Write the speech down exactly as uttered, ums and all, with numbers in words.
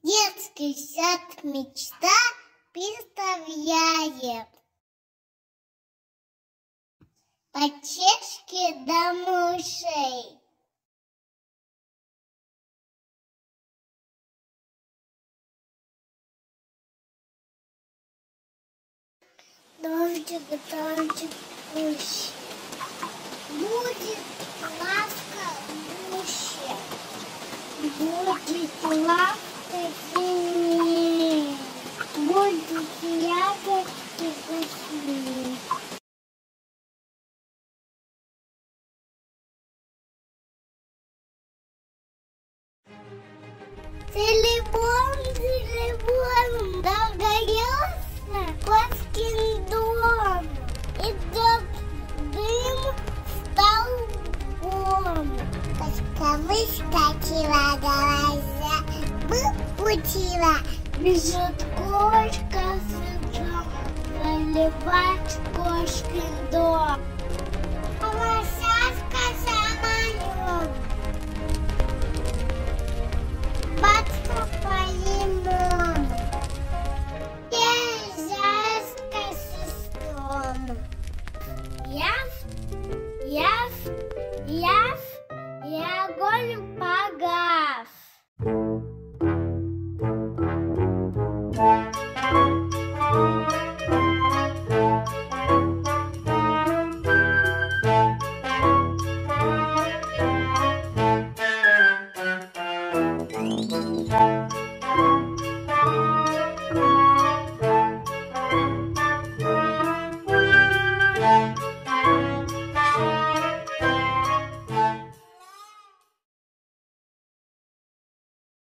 Детский сад мечта представляет почешки до мышей. Дождик, дождик, пусть будет лавка гуще, будет лавка сильнее, будет ягодки вкуснее. Телефон, телефон, догорелся Кошкин дом. Идет дым столбом. Кошка выскочила, глаза выпучила. Бежит кошка с ведром заливать Кошкин дом. Лошадка самолет. Батько по лимону, ежаска сестром. Яв, яв, яв, и огонь погас. Thank you.